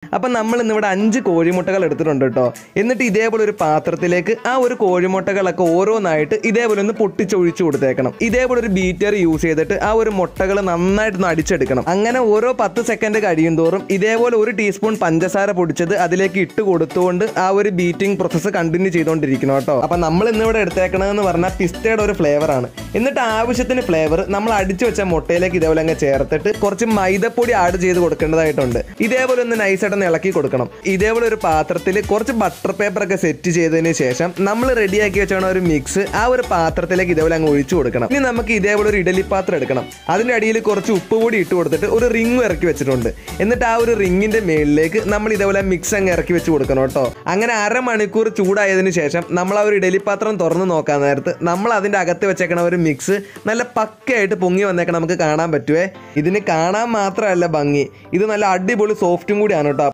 അപ്പം നമ്മൾ ഇന്നിവിടെ 5 കോഴിമുട്ടകൾ എടുത്തിട്ടുണ്ട് കേട്ടോ. എന്നിട്ട് ഇതേപോലെ ഒരു പാത്രത്തിലേക്ക് ആ ഒരു കോഴിമുട്ടകളൊക്കെ ഓരോന്നായിട്ട് ഇതേപോലെ ഒന്ന് പൊട്ടിച്ചൊഴിച്ചു കൊടുത്തേക്കണം. ഇതേപോലെ ഒരു ബീറ്റർ യൂസ് ചെയ്തിട്ട് ആ ഒരു മുട്ടകൾ നന്നായിട്ടൊന്ന് അടിച്ചെടുക്കണം. അങ്ങനെ ഓരോ 10 സെക്കൻഡ് കഴിയും തോറും ഇതേപോലെ 1 ടീസ്പൂൺ പഞ്ചസാര പൊടിച്ചത് അതിലേക്ക് ഇട്ട് കൊടുത്തുകൊണ്ട് ആ ഒരു ബീറ്റിംഗ് പ്രോസസ്സ് കണ്ടിന്യൂ ചെയ്തുകൊണ്ടിരിക്കണം കേട്ടോ. അപ്പം നമ്മൾ ഇന്നിവിടെ എടുത്തേക്കണമെന്ന് പറഞ്ഞാൽ പിസ്തയുടെ ഒരു ഫ്ലേവറാണ്. എന്നിട്ട് ആവശ്യത്തിന് ഫ്ലേവർ നമ്മൾ അടിച്ചു വെച്ച മുട്ടയിലേക്ക് ഇതേപോലെ അങ്ങ് ചേർത്തിട്ട് കുറച്ച് മൈദപ്പൊടി ആഡ് ചെയ്ത് കൊടുക്കേണ്ടതായിട്ടുണ്ട്. ഇതേപോലെ ഒന്ന് നൈസായിട്ടൊന്ന് ഇളക്കി കൊടുക്കണം. ഇതേപോലെ ഒരു പാത്രത്തിൽ കുറച്ച് ബട്ടർ പേപ്പർ ഒക്കെ സെറ്റ് ചെയ്തതിന് ശേഷം നമ്മൾ റെഡിയാക്കി വെച്ചാണ് ഒരു മിക്സ് ആ ഒരു പാത്രത്തിലേക്ക് ഇതേപോലെ അങ്ങ് ഒഴിച്ചു കൊടുക്കണം. ഇനി നമുക്ക് ഇതേപോലെ ഒരു ഇഡലി പാത്രം എടുക്കണം. അതിൻ്റെ അടിയിൽ കുറച്ച് ഉപ്പ് പൊടി ഇട്ട് കൊടുത്തിട്ട് ഒരു റിംഗ് ഇറക്കി വെച്ചിട്ടുണ്ട്. എന്നിട്ട് ആ ഒരു റിങ്ങിന്റെ മേളിലേക്ക് നമ്മൾ ഇതേപോലെ മിക്സ് അങ്ങ് ഇറക്കി വെച്ച് കൊടുക്കണം കേട്ടോ. അങ്ങനെ അരമണിക്കൂർ ചൂടായതിനു ശേഷം നമ്മൾ ആ ഒരു ഇഡലി പാത്രം തുറന്ന് നോക്കാൻ നേരത്ത് നമ്മൾ അതിൻ്റെ അകത്ത് വെച്ചേക്കണ ഒരു മിക്സ് നല്ല പക്കയായിട്ട് പൊങ്ങി വന്നേക്കണം നമുക്ക് കാണാൻ പറ്റുമേ. ഇതിന് കാണാൻ മാത്രമല്ല ഭംഗി, ഇത് നല്ല അടിപൊളി സോഫ്റ്റും കൂടിയാണ് കേട്ടോ.